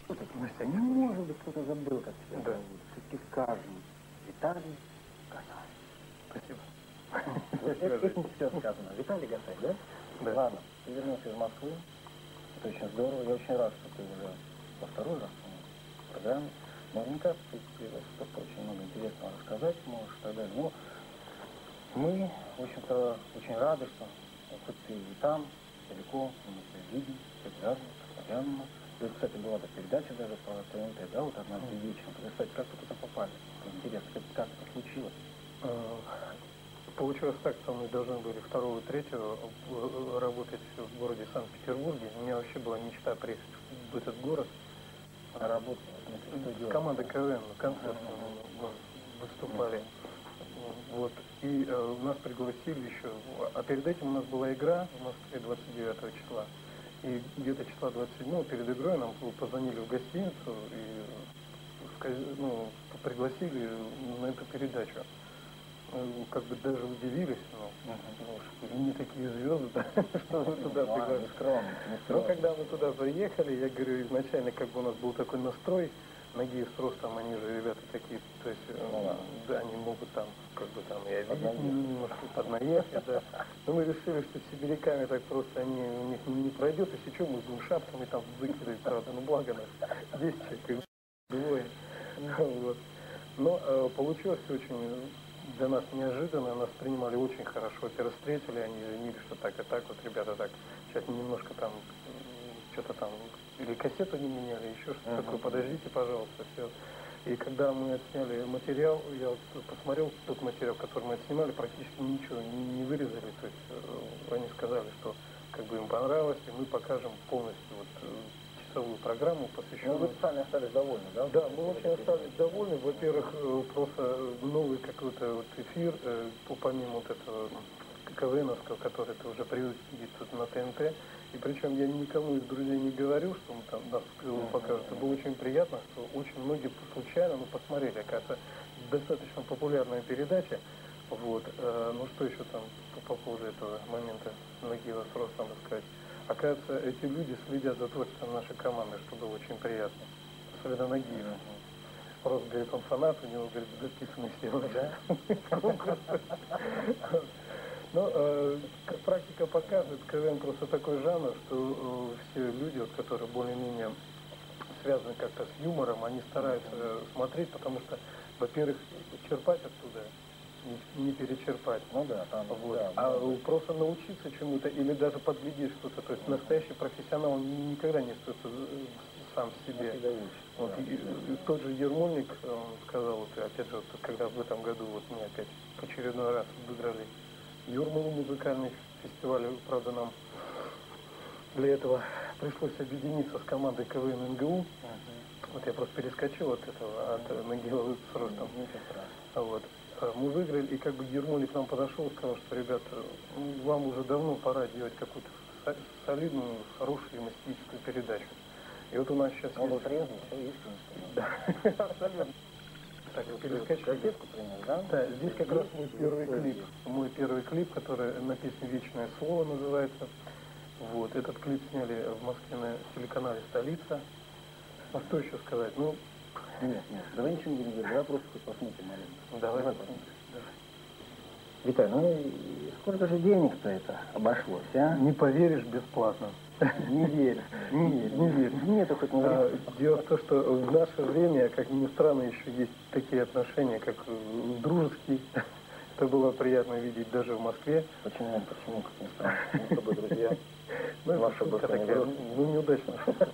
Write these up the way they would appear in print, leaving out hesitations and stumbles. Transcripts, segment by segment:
Настя, не может быть, кто-то забыл, как тебя зовут. Все-таки скажем. Виталий Гасай. Спасибо. Этим все сказано. Виталий Гасай, да? Да. Ладно, ты вернулся из Москвы. Это очень здорово. Я очень рад, что ты уже во второй раз в программе. Наверняка ты столько очень много интересного рассказать можешь и так далее. Но мы, в общем-то, очень рады, что хоть ты и там, далеко, мы тебя видим, регулярно, постоянно. И, кстати, была передача даже по ТНТ, да, вот однажды вечером. Кстати, как вы туда попали? Интересно, как это случилось? Получилось так, что мы должны были 2 и 3 работать в городе Санкт-Петербурге. У меня вообще была мечта приехать в этот город. Работать? С командой КВН, концерт выступали. Вот. И нас пригласили еще. А перед этим у нас была игра в Москве 29 числа. И где-то числа 27 перед игрой нам позвонили в гостиницу и пригласили на эту передачу. Как бы даже удивились, но не такие звезды, что мы туда пригласили. Но когда мы туда заехали, я говорю, изначально как бы у нас был такой настрой, ноги с ростом, они же ребята такие, то есть, да, они могут там, как бы там, я видел немножко поднаехать, да. Но мы решили, что с сибиряками так просто у них не пройдет, если что, мы будем шапками там выкидывать, правда, ну благо нас 10 человек, двое. Вот. Но получилось очень для нас неожиданно, нас принимали очень хорошо, во-первых, встретили, они извинили, что так и так, вот ребята так, сейчас немножко там, что-то там, или кассету не меняли, еще что-то такое, подождите, пожалуйста, все. И когда мы отсняли материал, я вот посмотрел тот материал, который мы отснимали, практически ничего не вырезали, то есть они сказали, что как бы им понравилось, и мы покажем полностью вот часовую программу, посвященную... Ну, вы сами остались довольны, да? Да, мы очень остались довольны. Во-первых, просто новый какой-то вот эфир, помимо вот этого КВНовского, который ты уже привык видеть тут на ТНТ. И причем я никому из друзей не говорю, что мы там нас покажут. Это было очень приятно, что очень многие случайно посмотрели. Оказывается, достаточно популярная передача. Вот. Ну что еще там по поводу этого момента Нагиева с ростом рассказать? Оказывается, эти люди следят за творчеством нашей команды, что было очень приятно. Особенно Нагиева. Просто, говорит, он фанат, у него, говорит, записаны все. Но как практика показывает, КВН просто такой жанр, что все люди, вот, которые более-менее связаны как-то с юмором, они стараются смотреть, потому что, во-первых, черпать оттуда, не перечерпать. Ну да, там, вот. Да, просто научиться чему-то или даже подглядеть что-то. То есть настоящий профессионал, он никогда не остается сам в себе. Вот, да. и тот же Ермольник сказал, вот, опять же, вот, когда в этом году вот мы опять в очередной раз выиграли Юрмалу музыкальный фестиваль, правда, нам для этого пришлось объединиться с командой КВН НГУ. Вот я просто перескочил от этого, от Нагиева с ростом. Вот. Мы выиграли, и как бы Ермолик к нам подошел и сказал, что, ребята, вам уже давно пора делать какую-то солидную, хорошую юмористическую передачу. И вот у нас сейчас есть... трезвый, все искренне. Да, абсолютно. Так, перескочили. Да? Да, здесь как раз мой первый клип. Мой первый клип, который на песню «Вечное слово» называется. Вот, этот клип сняли в Москве на телеканале «Столица». А что еще сказать? Ну, нет, давай ничего не будем говорить, давай просто посмотрим маленько. Давай посмотрим. Виталий, ну и сколько же денег-то это обошлось, а? Не поверишь, бесплатно. Не верь. Не верь. Нет, хоть не верь. Дело в том, что в наше время, как ни странно, еще есть такие отношения, как дружеские. Это было приятно видеть даже в Москве. Почему, как ни странно? Мы с тобой друзья. Наша шутка такая, неудачно.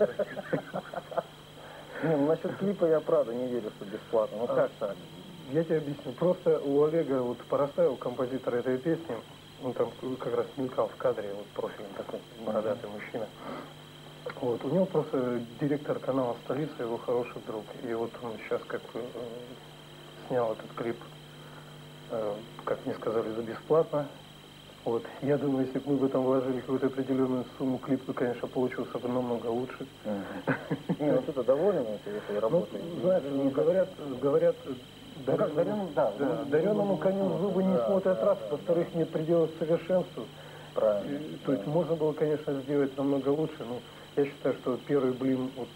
Не, ну насчет клипа я правда не верю, что бесплатно. Ну как так? Я тебе объясню. Просто у Олега вот Поростаева, композитора этой песни, он там как раз мелькал в кадре, вот профилем такой, бородатый мужчина. Вот, у него просто директор канала «Столица», его хороший друг. И вот он сейчас как бы снял этот клип, как мне сказали, за бесплатно. Вот. Я думаю, если бы мы в этом вложили какую-то определенную сумму, клип бы, конечно, получился бы намного лучше. Не, вот это доволен этой работой? Знаешь, говорят, дареному коню зубы не смотрят раз, во-вторых, нет предела совершенству. Правильно. То есть можно было, конечно, сделать намного лучше, но Я считаю, что первый блин вот,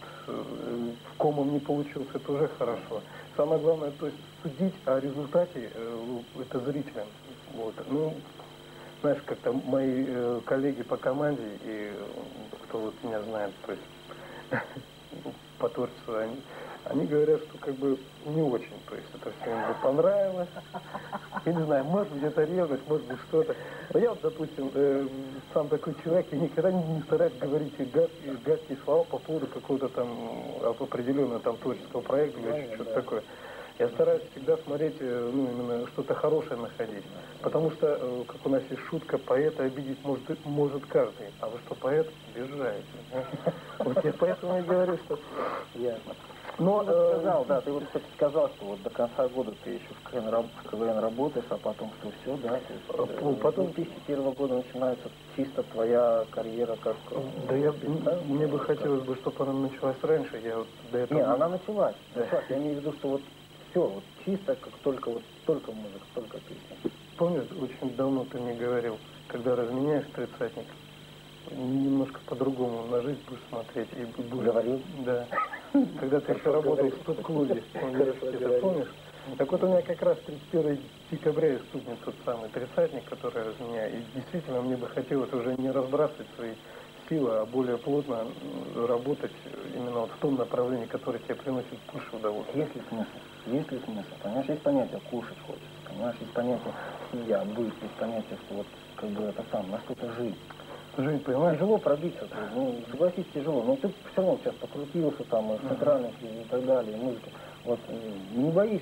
в комом не получился, это уже хорошо. Самое главное, то есть судить о результате это зрителям. Вот. Ну, знаешь, как-то мои коллеги по команде и кто вот меня знает, то есть по творчеству, они говорят, что как бы не очень, то есть это все им понравилось. Я не знаю, может быть это ревность, может быть что-то. Но я вот, допустим, сам такой человек, я никогда не стараюсь говорить гадкие слова по поводу какого-то там определенного там творческого проекта или что-то такое. Я стараюсь всегда смотреть, ну, именно что-то хорошее находить. Потому что, как у нас есть шутка, поэта обидеть может каждый. А вы что, поэт? Обижаете. Вот я поэтому и говорю, что... Ясно. Но, ты вот сказал, да, ты вот, кстати, сказал, что вот до конца года ты еще в КВН работаешь, а потом что, все, да? То есть, потом 2001 года начинается чисто твоя карьера как... Да, мне бы хотелось бы, чтобы она началась раньше. Я вот до этого... Не, она началась. Я имею в виду, что вот все, вот чисто, как только музыка, только песня. Помнишь, очень давно ты мне говорил, когда разменяешь тридцатник, немножко по-другому на жизнь будешь смотреть и будешь... Говорил? Да. Когда ты еще работал в стоп-клубе в университете, помнишь? Так вот у меня как раз 31 декабря и стукнет тот самый тридцатник, который разменяю. И действительно мне бы хотелось уже не разбрасывать свои силы, а более плотно работать именно вот в том направлении, которое тебе приносит больше удовольствия. Есть ли смысл? Есть ли смысл? Понимаешь, есть понятие кушать хочется, понимаешь, есть понятие семья, быть, есть понятие, что вот как бы это сам, на что-то жить. Жень, понимаешь? Тяжело пробиться, ну, согласись, тяжело, но ты все равно сейчас покрутился там, в центральных и так далее, музыки. Вот не боишься?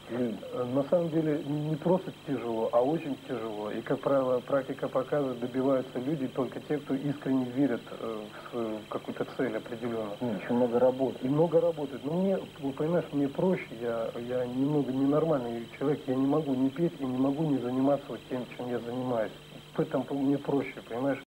На самом деле не просто тяжело, а очень тяжело. И, как правило, практика показывает, добиваются люди только те, кто искренне верит в свою какую-то цель определенную. Еще много работы. И много работает. Но мне, понимаешь, мне проще, я немного ненормальный человек, я не могу не петь и не могу не заниматься вот тем, чем я занимаюсь. Поэтому мне проще, понимаешь.